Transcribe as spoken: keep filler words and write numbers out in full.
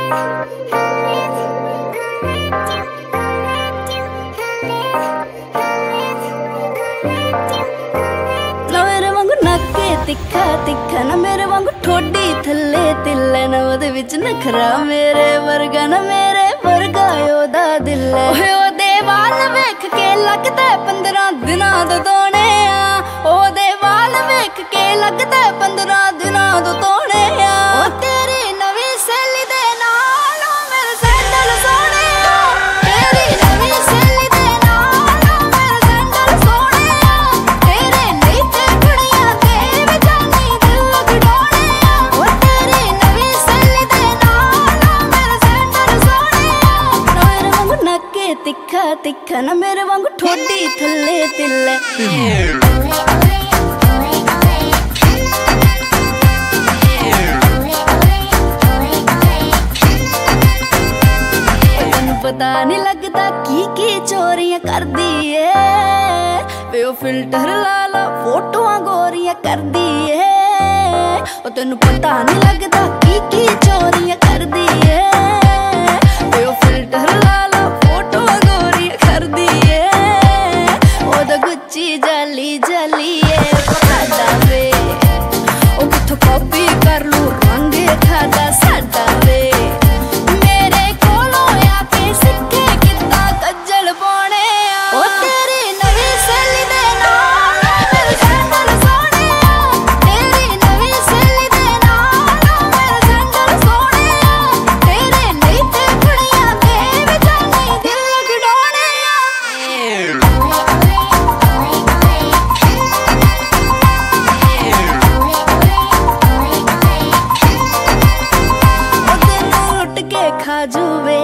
तिखा तिखा ना मेरे वांगू ठोडी थल्ले तिल्ले ना ओदे विच नखरा मेरे वर्गा ना मेरे वर्गा ओदा दिल ओए ओदे वाल वेख के लगदा पंद्रह दिनां दो तोने आ ओदे वाल वेख के लगदा पंद्रह दिनां दो तोने आ ओ तेरी नवी सहेली दे नाल मेरे सैंडल सोने आ तेरी नवी सहेली दे नाल मेरे सैंडल सोने आ तेरे नहीं ते कुड़ियां तिखा तिखा ना मेरे वांगू ठोडी थल्ले तिल्ले तेनू पता नहीं लगता की की चोरियां कर दी है वे ओ फिल्टर ला ला फोटोआं गोरियां कर दी है ओ तेनू पता नहीं लगता की की चोरियां कर दी है वे ओ फिल्टर ला ला गुच्ची जली जली खादा वे ओ किथों कॉपी कर लू रंग खादा साडा वे मेरे कोलों आके सिक्खे कित्ता कज्जल पाने आ ओ तेरी नवी सहेली दे नाल मेरे सैंडल सोने आ तेरी नवी सहेली दे नाल मेरे सैंडल सोने आ तेरे नहीं ते कुड़ियां दे विच नहीं दिल गड़ाने आ खाजू वे